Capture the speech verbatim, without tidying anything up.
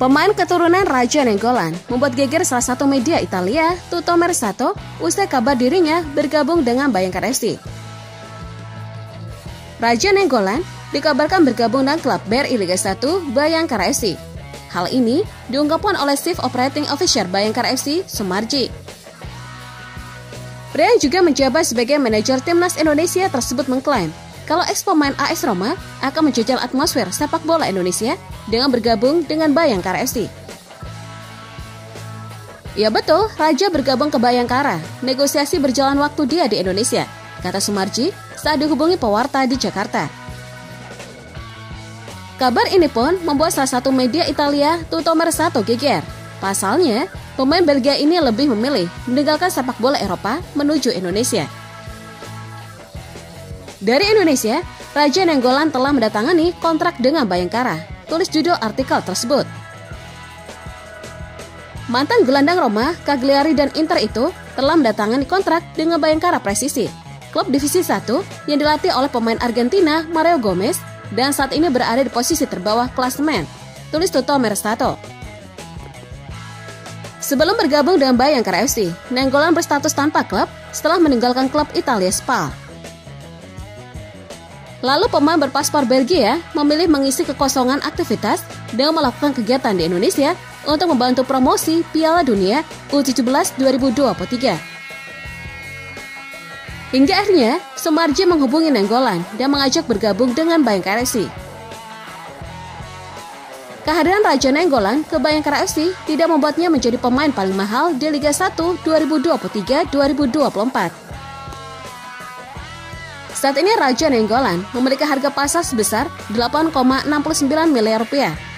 Pemain keturunan Raja Nainggolan membuat geger salah satu media Italia, Tutto Mercato, usai kabar dirinya bergabung dengan Bayangkara F C. Raja Nainggolan dikabarkan bergabung dengan klub B R I Liga satu Bayangkara F C. Hal ini diungkapkan oleh Chief Operating Officer Bayangkara F C, Sumarji. Pria yang juga menjabat sebagai manajer timnas Indonesia tersebut mengklaim kalau ex-pemain A S Roma akan menjajal atmosfer sepak bola Indonesia dengan bergabung dengan Bayangkara F C. Ya betul, Raja bergabung ke Bayangkara. Negosiasi berjalan waktu dia di Indonesia, kata Sumarji saat dihubungi pewarta di Jakarta. Kabar ini pun membuat salah satu media Italia, Tutto Mercato, geger. Pasalnya, pemain Belgia ini lebih memilih meninggalkan sepak bola Eropa menuju Indonesia. Dari Indonesia, Raja Nainggolan telah mendatangani kontrak dengan Bayangkara, tulis judul artikel tersebut. Mantan gelandang Roma, Cagliari dan Inter itu telah mendatangani kontrak dengan Bayangkara Presisi, klub divisi satu yang dilatih oleh pemain Argentina Mario Gomez dan saat ini berada di posisi terbawah klasemen, tulis Tutto Mercato. Sebelum bergabung dengan Bayangkara F C, Nainggolan berstatus tanpa klub setelah meninggalkan klub Italia Spal. Lalu pemain berpaspor Belgia memilih mengisi kekosongan aktivitas dengan melakukan kegiatan di Indonesia untuk membantu promosi Piala Dunia U tujuh belas dua ribu dua puluh tiga. Hingga akhirnya, Sumarji menghubungi Nainggolan dan mengajak bergabung dengan Bayangkara F C. Kehadiran Raja Nainggolan ke Bayangkara F C tidak membuatnya menjadi pemain paling mahal di Liga satu dua ribu dua puluh tiga dua ribu dua puluh empat. Saat ini Raja Nainggolan memiliki harga pasar sebesar delapan koma enam puluh sembilan miliar rupiah